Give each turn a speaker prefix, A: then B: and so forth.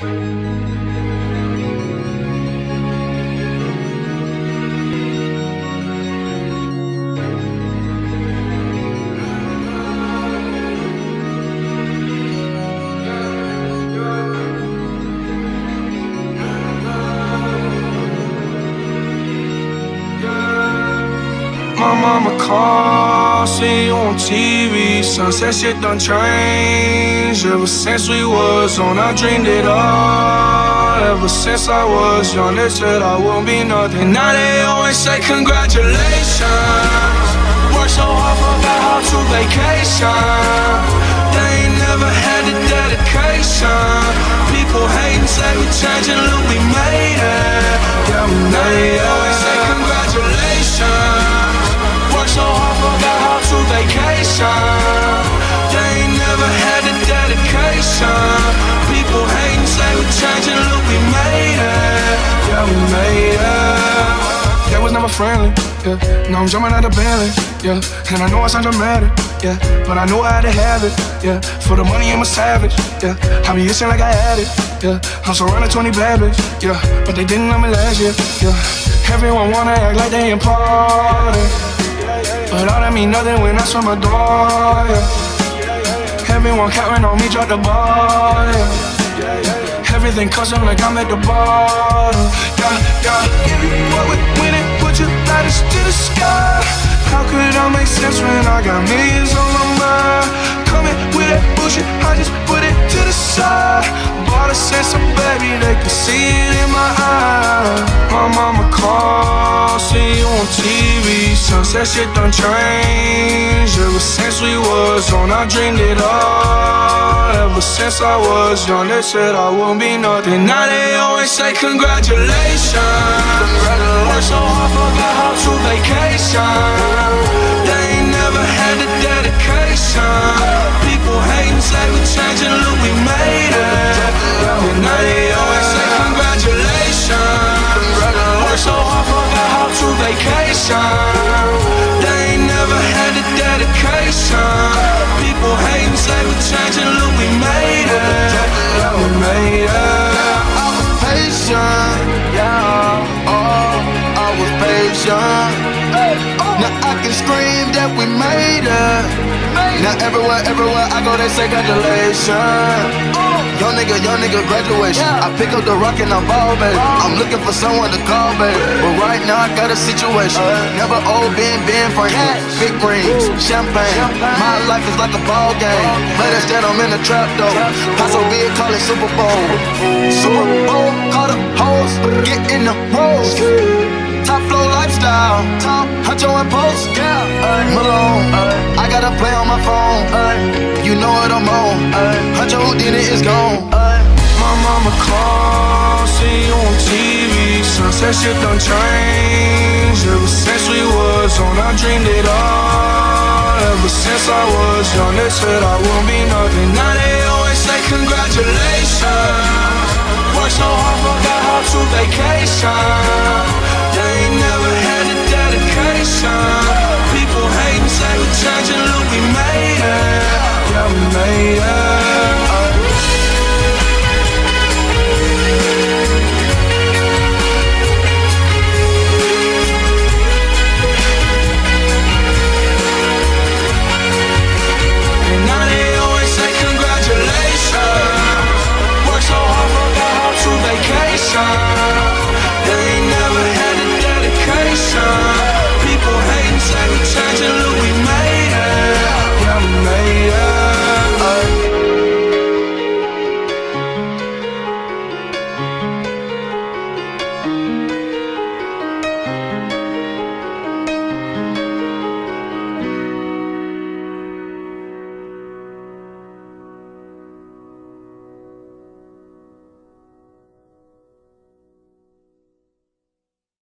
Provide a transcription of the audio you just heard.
A: My mama called, see you on TV. Sunset shit done changed. Ever since we was on, I dreamed it all. Ever since I was young, they said I won't be nothing. Now they always say congratulations. Worked so hard, forgot how to vacation. They ain't never had the dedication. People hating, say we changing, look, we made it. Yeah, we made it. Now they always say congratulations. Worked so hard, forgot how to vacation. They ain't never had the dedication. People hating, say we changing, look, we made it. Yeah, we made it. They was never friendly, yeah. Now I'm jumping out of Bentley, yeah. And I know I sound dramatic, yeah. But I know I had to have it, yeah. For the money, I'm a savage, yeah. I be itching like I had it, yeah. I'm surrounded 20 bad bitch, yeah. But they didn't know me last year, yeah. Everyone wanna act like they important, but all that mean nothing when I swim my door, yeah. Everyone counting on me, drop the ball, yeah. Everything custom like I'm at the bottom, yeah, yeah. What we winning, put your lighters to the sky. How could I make sense when I got millions on my mind? Coming with that bullshit, I just put it to the side. Bought a sense of baby, they could see it in my eyes. My mama called, see you on TV. Sunset shit done changed. Ever since we was on, I dreamed it all. Ever since I was young, they said I won't be nothing. Now they always say congratulations. Worked so hard, forgot how to vacation. They ain't never had the dedication. People hating, say we changing, look, we made it. And now they always say congratulations. Worked so hard, forgot how to vacation. They ain't never had the dedication. People hating, say we changing, look, we made it. Yeah, we made it.
B: I was patient, yeah. Oh, I was patient. Now I can scream that we made it. Now everywhere I go, they say congratulations. Young nigga graduation. I pick up the rock and I ball, baby. I'm looking for someone to call, baby. But right now I got a situation. Never old, been Franklin. Big rings, champagne. My life is like a ball game. Play that stat, I'm in the trap though. Paso big, call it Super Bowl. Super Bowl, call the hoes, get in the rolls. Top flow lifestyle, top Huncho and Post, yeah. Malone, I gotta play on my phone. You know what I'm on. Huncho who did it is gone.
A: My mama called, see you on TV. Sunset shit done changed. Ever since we was on, I dreamed it all. Ever since I was young, they said I won't be nothing. Now they always say congratulations. Worked so hard, forgot how to vacation.